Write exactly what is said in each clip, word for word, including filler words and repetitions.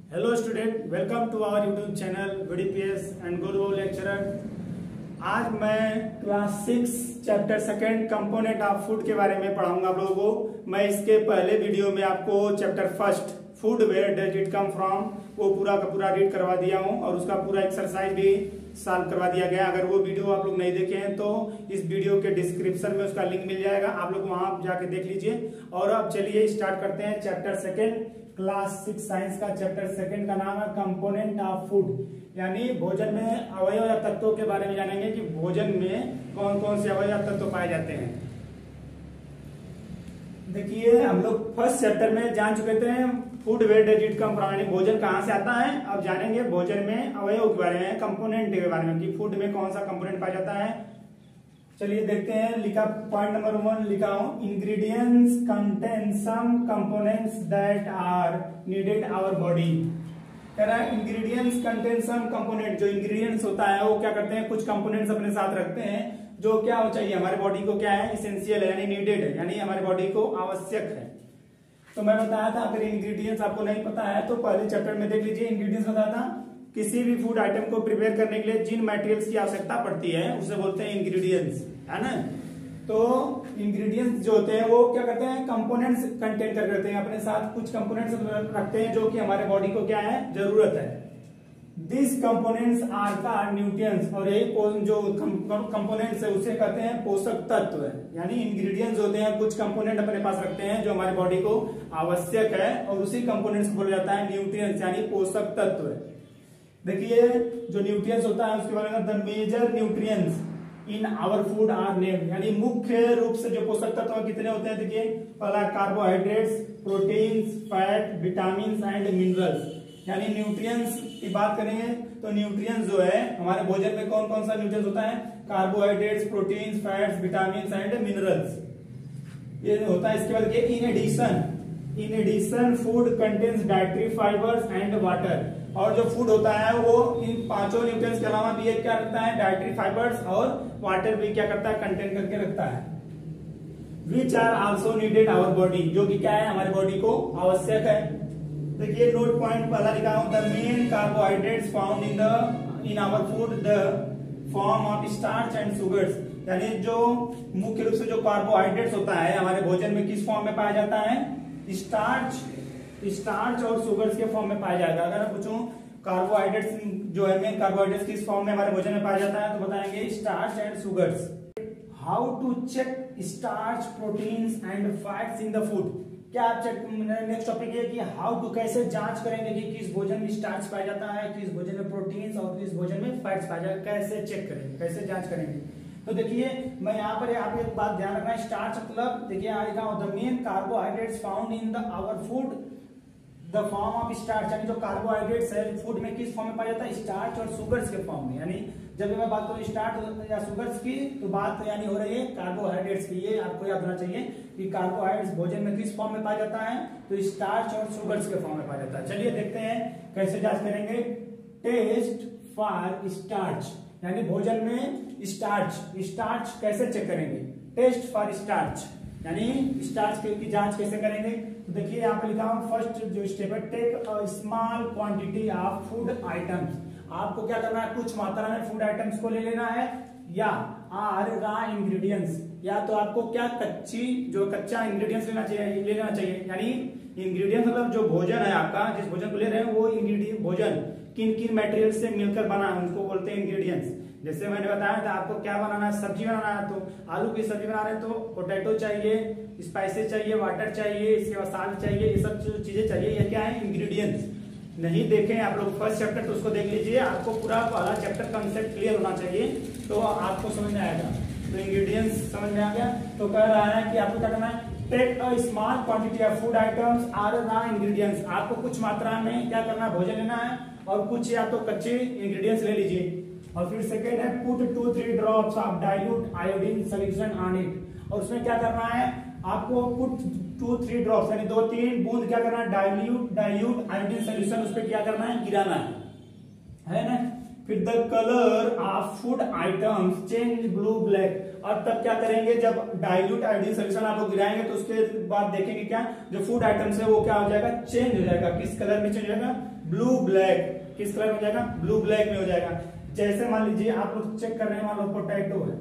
Hello student, welcome to our YouTube channel VDPS and Guru lecturer. आज मैं class six chapter second component of food के बारे में पढ़ाऊंगा आप लोगों को। मैं इसके पहले वीडियो में आपको chapter first food where does it come from वो पूरा का पूरा रीड करवा दिया हूं और उसका पूरा एक्सरसाइज भी सॉल्व करवा दिया गया। अगर वो वीडियो आप लोग नहीं देखे हैं तो इस वीडियो के डिस्क्रिप्शन में उसका लिंक मिल जाएगा, आप लोग वहां जाके देख लीजिए। और अब चलिए स्टार्ट करते हैं chapter second, class six science का चैप्टर सेकंड का नाम है कंपोनेंट ऑफ फूड, यानी भोजन में अवयव या तत्वों के बारे में जानेंगे कि भोजन में कौन कौन से अवयव या तत्व पाए जाते हैं। देखिए, हम लोग फर्स्ट चैप्टर में जान चुके थे food where does it come from, यानी भोजन कहां से आता है। अब जानेंगे भोजन में अवयव के बारे में, कंपोनेंट के बारे में कि फूड में कौन सा कंपोनेंट पाया जाता है। चलिए देखते हैं। लिखा पॉइंट नंबर वन लिखा हूं, ingredients contain some components that are needed our body. कह रहा है इंग्रेडिएंट्स कंटेन सम कंपोनेंट, जो इंग्रेडिएंट्स होता है वो क्या करते हैं, कुछ कंपोनेंट्स अपने साथ रखते हैं जो क्या हो चाहिए हमारे बॉडी को, क्या है, इसेंशियल है यानी नीडेड है, यानी हमारे बॉडी को आवश्यक है। तो मैं बताया था, अगर इंग्रेडिएंट्स आपको नहीं पता है तो पहले चैप्टर में देख लीजिए। इंग्रेडिएंट्स बताया था किसी भी फूड आइटम को प्रिपेयर करने के लिए जिन मटेरियल्स की आवश्यकता पड़ती है उसे बोलते हैं इंग्रेडिएंट्स, है ना। तो इंग्रेडिएंट्स जो होते हैं वो क्या करते हैं, कंपोनेंट्स कंटेन कर करते हैं, अपने साथ कुछ कंपोनेंट्स रखते हैं जो कि हमारे बॉडी को क्या है, जरूरत है। This components are called nutrients, और यही जो कंपोनेंट्स है उसे कहते हैं पोषक तत्व है। यानी इंग्रेडिएंट्स होते हैं, कुछ कंपोनेंट अपने पास रखते हैं जो हमारे बॉडी को आवश्यक है, और उसी कंपोनेंट्स को बोला जाता है न्यूट्रिएंट्स यानी पोषक तत्व है। देखिए, जो न्यूट्रिएंट्स होता है उसके बारे में, the major nutrients in our food are named, यानी मुख्य रूप से जो पोषक तत्व कितने होते हैं। देखिए, पहला carbohydrates, proteins, fat, vitamin and minerals. यानी न्यूट्रिएंट्स की बात करेंगे तो न्यूट्रिएंट्स जो है हमारे भोजन में कौन कौन सा न्यूट्रिएंट्स होता है, carbohydrates, proteins, fats, vitamin and minerals, ये होता है। इसके बाद in addition in addition food contains dietary fibres and water, और जो फूड होता है वो इन पांचों न्यूट्रिएंट्स के अलावा भी एक क्या रखता है, डाइटरी फाइबर्स और वाटर भी क्या करता है, कंटेन करके रखता है। Which are also needed our body, जो कि क्या है, हमारे बॉडी को आवश्यक है। देखिए, नोट पॉइंट पहला लिखा हूं, the main carbohydrates found in the in our food the form of starch and sugars, यानी जो मुख्य रूप से जो कार्बोहाइड्रेट्स होता है हमारे भोजन में किस फॉर्म में पाया जाता है, स्टार्च स्टार्च और शुगर्स के फॉर्म में पाया जाएगा। अगर मैं पूछूं कार्बोहाइड्रेट्स जो है, मेन कार्बोहाइड्रेट्स किस फॉर्म में हमारे भोजन में पाया जाता है, तो बताएंगे starch and sugars. How to check starch, proteins and fats in the food, क्या आप चेक, नेक्स्ट टॉपिक है कि हाउ टू, कैसे जांच करेंगे कि किस भोजन में स्टार्च पाया जाता है, किस भोजन में प्रोटीन्स और किस भोजन में फैट्स पाया जाता है, कैसे चेक करेंगे, कैसे जांच करेंगे। तो देखिए, मैं यहाँ पर आप एक बात ध्यान रखना है, स्टार्च मतलब देखिए यहाँ लिखा हो, the main carbohydrates found in the our food the form of starch, यानी जो कार्बोहाइड्रेट्स है फूड में किस फॉर्म में पाया जाता है, स्टार्च और शुगर्स के फॉर्म में। यानी जब मैं बात करूं स्टार्च या शुगर्स की तो बात यानी हो रही है कार्बोहाइड्रेट्स की। ये आपको याद होना चाहिए कि कार्बोहाइड्रेट्स भोजन में किस फॉर्म में पाया जाता है, तो स्टार्च और शुगर्स के फॉर्म में पाया जाता है। चलिए देखते हैं कैसे जांच करेंगे। टेस्ट फॉर स्टार्च, यानी भोजन में स्टार्च स्टार्च कैसे चेक करेंगे, टेस्ट फॉर स्टार्च यानी स्टार्च की जांच कैसे करेंगे। तो देखिए यहाँ पे लिखा हूं, फर्स्ट जो स्टेप है, take a small quantity of food items. आपको क्या करना है, कुछ मात्रा में फूड आइटम्स को ले लेना है, या आर रा इंग्रेडिएंट्स, या तो आपको क्या कच्ची जो कच्चा इंग्रेडिएंट्स लेना चाहिए ले लेना चाहिए। यानी इंग्रेडिएंट्स मतलब जो भोजन है आपका, जिस भोजन को ले रहे हैं वो इंग्रेडिएंट भोजन किन किन मटेरियल से मिलकर बना है उनको बोलते हैं इंग्रेडिएंट्स। जैसे मैंने बताया था आपको क्या बनाना है, सब्जी बनाना है, तो आलू की सब्जी बना रहे हैं तो पोटैटो चाहिए, स्पाइसेस चाहिए, वाटर चाहिए, इसके बाद साल्ट चाहिए, ये सब चीजें चाहिए। ये क्या है, इंग्रेडिएंट्स। नहीं देखें आप लोग फर्स्ट चैप्टर तो उसको देख लीजिए, आपको पूरा पहला चैप्टर कंसेप्ट क्लियर होना चाहिए तो आपको समझ में आएगा। तो इंग्रेडिएंट्स समझ में आ गया। तो कह रहा है कि आपको क्या करना है, take a small quantity of food items or raw ingredients, आपको कुछ मात्रा में क्या करना है, भोजन लेना है, और कुछ या तो कच्चे इंग्रेडिएंट्स ले लीजिए। और फिर सेकेंड है, put two three drops of dilute iodine solution on it, और उसमें क्या करना है आपको, पुट टू थ्री ड्रॉप्स यानी दो तीन बूंद क्या करना है, डाइल्यूट डाइल्यूट आयोडीन सॉल्यूशन उस पर क्या करना है, गिराना है, है ना। फिर the colour of food items change blue black. और तब क्या करेंगे, जब डाइल्यूट आयोडीन सोल्यूशन आप लोग गिराएंगे तो उसके बाद देखेंगे क्या, जो फूड आइटम्स है वो क्या हो जाएगा, चेंज हो जाएगा। किस कलर में चेंज हो जाएगा, ब्लू ब्लैक। किस कलर में हो जाएगा, ब्लू ब्लैक में हो जाएगा। जैसे मान लीजिए आप लोग चेक कर रहे हैं, मान लो पोटैटो है,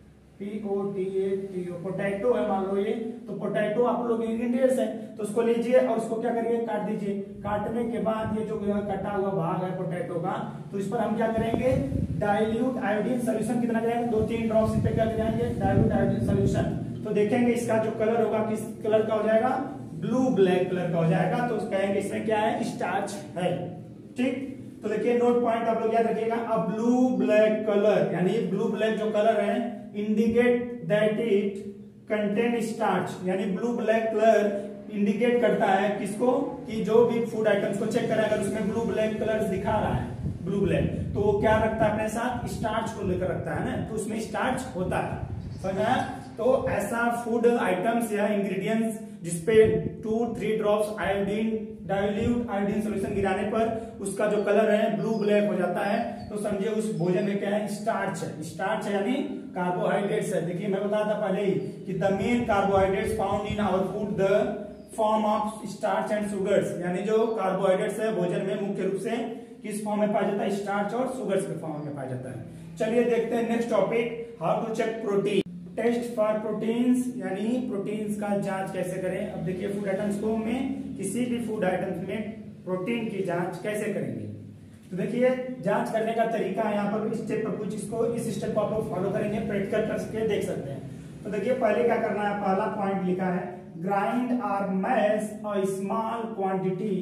P O T A T O, potato है मान लो ये, तो पोटैटो आप लोग इंग्रेडिएंट्स है, तो उसको लीजिए और उसको क्या करिए, काट दीजिए। काटने के बाद ये जो कटा हुआ भाग है पोटैटो का, तो इस पर हम क्या करेंगे, डाइल्यूट आयोडीन सोल्यूशन कितना करेंगे, दो तीन ड्रॉप्स इस पे क्या करेंगे, डाइल्यूट आयोडीन सोल्यूशन। तो देखेंगे इसका जो कलर होगा किस कलर का हो जाएगा, ब्लू ब्लैक कलर का हो जाएगा। तो कहेंगे इसमें क्या है, स्टार्च है। ठीक, तो देखिए नोट पॉइंट आप लोग याद रखिएगा, अ ब्लू ब्लैक कलर, यानी ब्लू ब्लैक जो कलर है indicate that it contain starch, यानी ब्लू ब्लैक कलर इंडिकेट करता है किसको, कि जो भी फूड आइटम्स को चेक करें अगर उसमें ब्लू ब्लैक कलर दिखा रहा है, ब्लू ब्लैक, तो वो क्या रखता है अपने साथ, स्टार्च को लेकर रखता है ना, तो उसमें स्टार्च होता है। समझा। तो ऐसा फूड आइटम्स या इंग्रेडिएंट्स जिसपे two three drops iodine dilute iodine solution गिराने पर उसका जो कलर है ब्लू ब्लैक हो जाता है, तो समझिए उस भोजन में क्या है, स्टार्च है। स्टार्च है यानी कार्बोहाइड्रेट्स है। देखिए मैं बताया था पहले ही कि the main carbohydrates found in our food the form of starch and sugars, यानी जो कार्बोहाइड्रेट्स है भोजन में मुख्य रूप से किस फॉर्म में पाया जाता है, स्टार्च और सुगर्स के फॉर्म में पाया जाता है। चलिए देखते हैं next topic, how to check protein. Test for proteins, यानी प्रोटीन्स का जांच कैसे करें। अब देखिए फूड आइटम्स को में किसी भी फूड आइटम्स में प्रोटीन की जांच कैसे करेंगे। तो देखिए जांच करने का तरीका है, यहाँ पर स्टेप पर कुछ इसको इस स्टेप को आप लोग फॉलो करेंगे, प्रैक्टिकल करके देख सकते हैं। तो देखिए पहले क्या करना है, पहला पॉइंट लिखा है, ग्राइंड और mash a small quantity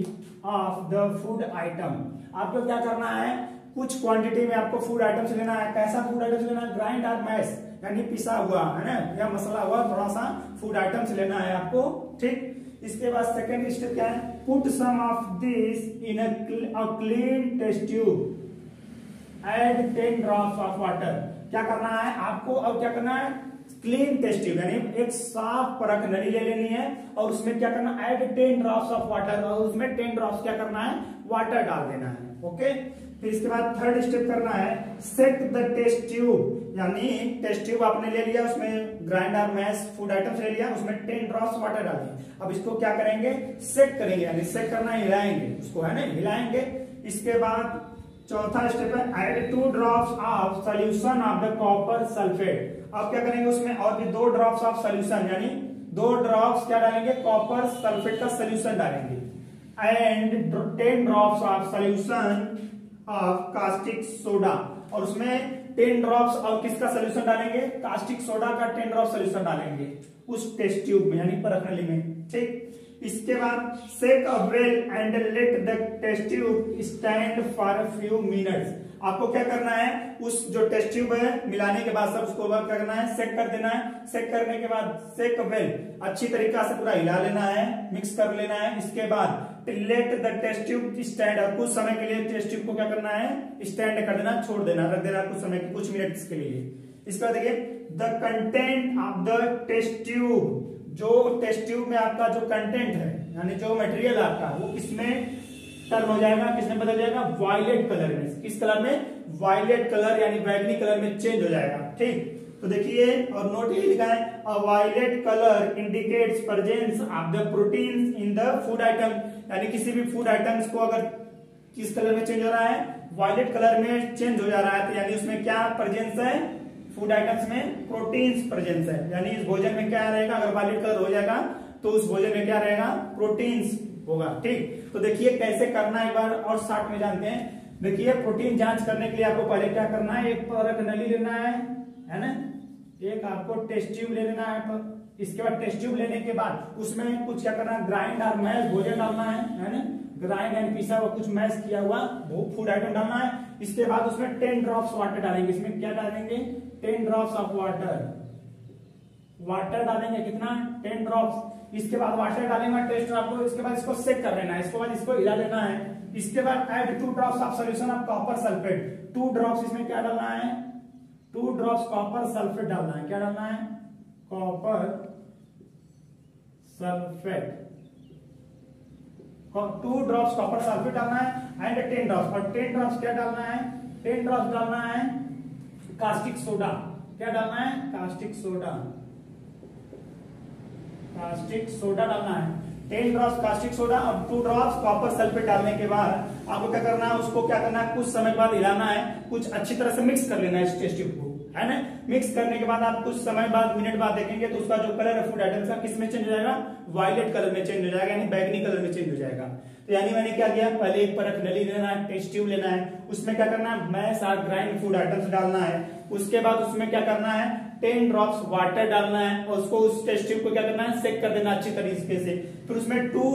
of the food item. आपको क्या करना है, कुछ क्वांटिटी में आपको फूड आइटम्स लेना है। कैसा फूड आइटम्स लेना है, ग्राइंड और मैश यानी पिसा हुआ है ना, या मसला हुआ थोड़ा सा फूड आइटम्स लेना है आपको। ठीक, इसके बाद सेकंड स्टेप क्या है, put some of this in a clean test tube, add ten drops of water. क्या करना है आपको, अब क्या करना है, क्लीन टेस्ट ट्यूब यानी एक साफ परख नली ले लेनी है और उसमें क्या करना है, add ten drops of water, और उसमें टेन ड्रॉप्स क्या करना है, वाटर डाल देना है। ओके, फिर इसके बाद थर्ड स्टेप करना है, सेट द टेस्ट ट्यूब, यानी टेस्ट ट्यूब आपने ले लिया, उसमें ग्राइंड और मैश फूड आइटम्स ले लिया, उसमें टेन ड्रॉप्स वाटर डालिए। अब इसको क्या करेंगे, सेट करेंगे, यानी सेट करना है, हिलाएंगे उसको, है ना, हिलाएंगे। इसके बाद चौथा स्टेप है, add two drops of solution of the copper sulphate. अब क्या करेंगे, उसमें और भी दो ड्रॉप्स ऑफ सॉल्यूशन, यानी दो ड्रॉप्स क्या डालेंगे, कॉपर सल्फेट का सॉल्यूशन डालेंगे, and ten drops of solution of caustic soda, और उसमें टेन ड्रॉप्स और किसका सोल्यूशन डालेंगे, कास्टिक सोडा का टेन ड्रॉप सोल्यूशन डालेंगे उस टेस्ट ट्यूब में, यानी परख नली में। ठीक, इसके बाद shake a well and let the test tube stand for a few minutes. आपको क्या करना है, उस जो टेस्ट ट्यूब है मिलाने के बाद सब उसको क्या करना है, सेक कर देना है। सेक करने के बाद शेक अ वेल, अच्छी तरीका से पूरा हिला लेना है, मिक्स कर लेना है। इसके बाद let the test tube stand, और कुछ समय के लिए टेस्ट ट्यूब को क्या करना है, स्टैंड कर देना, छोड़ देना, रख देना कुछ समय कुछ मिनट्स के लिए। इसके बाद देखिए the content of the test tube, जो टेस्ट ट्यूब में आपका जो कंटेंट है यानी जो मटेरियल आपका वो किसमें टर्न हो जाएगा, किसमें बदल जाएगा, वायलेट कलर में। किस कलर में, वायलेट कलर यानी बैगनी कलर में चेंज हो जाएगा। ठीक, तो देखिए और नोट ये लिखा है, a violet colour indicates presence of the proteins in the food item, यानी किसी भी फूड आइटम्स को अगर किस कलर में चेंज हो रहा है, वायलेट कलर में चेंज हो जा रहा है, तो यानी उसमें क्या प्रेजेंस है, फूड आइटम्स में प्रोटीन्स प्रेजेंस है, यानी इस भोजन में क्या रहेगा, अगर वायलेट कलर हो जाएगा तो उस भोजन में क्या रहेगा, प्रोटीन्स होगा। ठीक, तो देखिए कैसे करना है एक बार और शॉर्ट में जानते हैं। देखिए प्रोटीन जांच करने के लिए आपको पहले क्या करना है, एक परख नली लेना है, है ना, एक आपको टेस्ट ट्यूब ले लेना है। तो इसके बाद टेस्ट ट्यूब लेने के बाद उसमें कुछ क्या करना है, ग्राइंड और मैश भोजन डालना है, है ना, ग्राइंड एंड पिसा हुआ कुछ मैश किया हुआ वो फूड आइटम डालना है। इसके बाद उसमें टेन ड्रॉप्स वाटर डालेंगे। इसमें क्या डालेंगे, ten drops of water, water डालेंगे कितना, टेन ड्रॉप्स। इसके बाद वाटर डालेंगे टेस्ट आपको, इसके बाद इसको सेक कर लेना है, इसके बाद इसको हिला लेना है। इसके बाद add two drops of solution of copper sulphate, two drops इसमें क्या डालना है, टू ड्रॉप्स कॉपर सल्फेट डालना है। क्या डालना है, copper sulphate, two drops copper sulphate डालना है, एंड टेन ड्रॉप्स, और टेन ड्रॉप्स क्या डालना है, टेन ड्रॉप्स डालना है कास्टिक सोडा। क्या डालना है? Caustic soda. कास्टिक सोडा डालना है टेन ड्रॉप्स कास्टिक सोडा और टू ड्रॉप्स कॉपर सल्फेट डालने के बाद आपको क्या करना है, उसको क्या करना है, कुछ समय बाद हिलाना है, कुछ अच्छी तरह से मिक्स कर लेना है इस टेस्ट ट्यूब को, है ना। मिक्स करने के बाद आप कुछ समय बाद, मिनट बाद देखेंगे तो उसका जो कलर है फूड आइटम्स का किस में चेंज हो जाएगा? वायलेट कलर में चेंज हो जाएगा, यानी बैगनी कलर में चेंज हो जाएगा। तो यानी मैंने क्या किया, पहले एक परख नली लेना है, टेस्ट ट्यूब लेना है, उसमें क्या करना है, मैश और ग्राइंड फूड आइटम्स डालना है। उसके बाद उसमें क्या करना है, टेन ड्रॉप्स वाटर डालना है और उसको उस टेस्ट ट्यूब को क्या करना है, सेक कर देना अच्छी तरीके से। फिर उसमें टू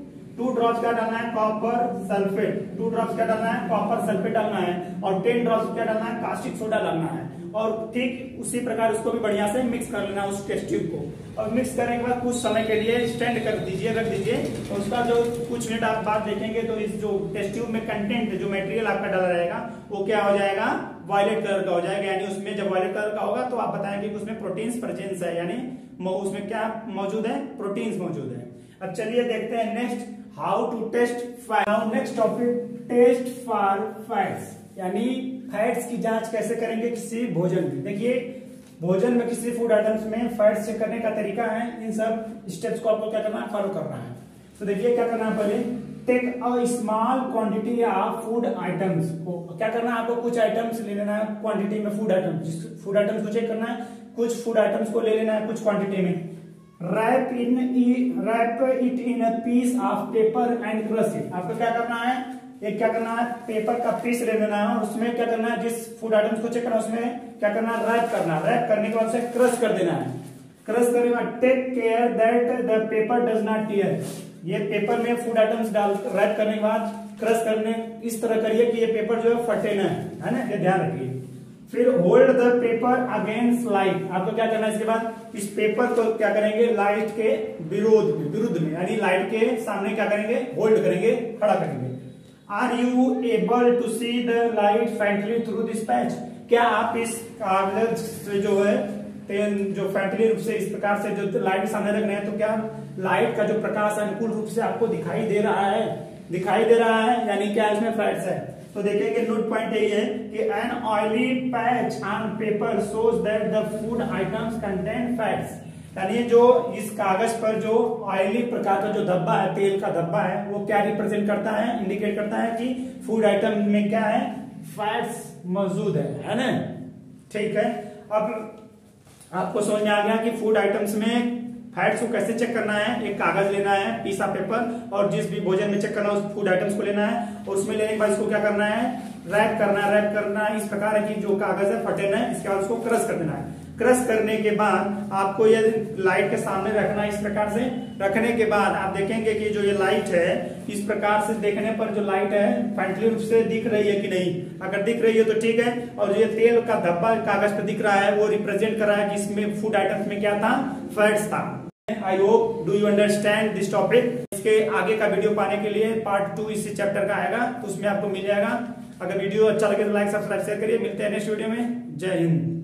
टू ड्रॉप्स क्या डालना है, कॉपर सल्फेट। टू ड्रॉप्स क्या डालना है, कॉपर सल्फेट डालना है और टेन ड्रॉप्स क्या डालना है, कास्टिक सोडा डालना है। और ठीक उसी प्रकार उसको भी बढ़िया से मिक्स कर लेना उस टेस्ट ट्यूब को। और मिक्स करने के बाद कुछ समय के लिए स्टैंड कर दीजिए, रख दीजिए। और उसका जो कुछ मिनट आप बाद देखेंगे तो इस जो टेस्ट ट्यूब में कंटेंट, जो मटेरियल आपका डाला रहेगा वो क्या हो जाएगा, वायलेट कलर का हो जाएगा। यानी उसमें जब वायलेट कलर का होगा तो आप बताएंगे कि उसमें प्रोटीन्स प्रेजेंस है, यानी उसमें क्या मौजूद है, प्रोटीन्स मौजूद है। अब चलिए देखते हैं next, how to test fat. Now next topic, test for fats, यानी फैट्स की जांच कैसे करेंगे किसी भोजन में। देखिए भोजन में किसी फूड आइटम्स में फैट्स चेक करने का तरीका है, इन सब स्टेप्स को आपको क्या करना है, फॉलो करना है। तो देखिए क्या करना है, पहले take a small quantity of food items को क्या करना है, आपको कुछ आइटम्स ले लेना है क्वांटिटी में, फूड आइटम्स फूड आइटम्स को चेक करना है, कुछ फूड आइटम्स को ले लेना है कुछ क्वांटिटी में। Wrap in wrap it in a piece of paper and crush it. आपको क्या करना है, एक क्या करना है, पेपर का पीस ले लेना है और उसमें क्या करना है, जिस फूड आइटम्स को चेक करना है उसमें क्या करना है, रैप करना है। रैप करने के बाद उसे क्रश कर देना है। क्रश करने के बाद take care that the paper does not tear. ये पेपर में फूड आइटम्स डाल रैप करने के बाद क्रश करने इस तरह करिए कि ये पेपर जो है फटे ना, है ना, ये ध्यान रखिए। फिर hold the paper against light. आपको क्या करना है, इसके बाद इस पेपर को क्या करेंगे, लाइट के विरोध में विरुद्ध में यानी लाइट के सामने क्या करेंगे, होल्ड करेंगे, खड़ा करेंगे। Are you able to see the light frontly through this patch. क्या आप इस कागज से जो है जो फ्रंटली रूप से इस प्रकार से जो लाइट सामने रख रहे हैं, तो क्या लाइट का जो प्रकाश अनुकूल रूप से आपको दिखाई दे रहा है, दिखाई दे रहा है, यानी क्या इसमें फैट्स है। तो देखेंगे नोट पॉइंट यही है कि an oily patch on paper shows that the food items contain fats. यानी जो इस कागज पर जो ऑयली प्रकार का जो धब्बा है, तेल का धब्बा है, वो क्या रिप्रेजेंट करता है, इंडिकेट करता है कि फूड आइटम में क्या है, फैट्स मौजूद है, है ना। ठीक है, अब आपको समझ में आ गया कि फूड आइटम्स में फैट्स को कैसे चेक करना है। एक कागज लेना है, पीस ऑफ पेपर, और जिस भी भोजन में चेक करना है उस फूड आइटम्स को लेना है और उसमें लेने के बाद इसको क्या करना है, रैप करना है। रैप करना है इस प्रकार है कि जो कागज है फटे ना, इसके बाद उसको क्रश कर देना है। क्रश करने के बाद आपको ये लाइट के सामने रखना है, इस प्रकार से रखने के बाद आप देखेंगे कि जो ये लाइट है, इस प्रकार से देखने पर जो लाइट है फ्रंटली रूप से दिख रही है कि नहीं। अगर दिख रही है तो ठीक है, और जो ये तेल का धब्बा कागज पर दिख रहा है वो रिप्रेजेंट कर रहा है कि इसमें फूड आइटम्स में क्या था, फैट्स था। I hope do you understand this topic. इसके आगे का वीडियो पाने के लिए पार्ट टू इसी चैप्टर का आएगा, तो उसमें आपको मिल जाएगा। अगर वीडियो अच्छा लगे तो लाइक सब्सक्राइब शेयर करिए। मिलते हैं नेक्स्ट वीडियो में। जय हिंद।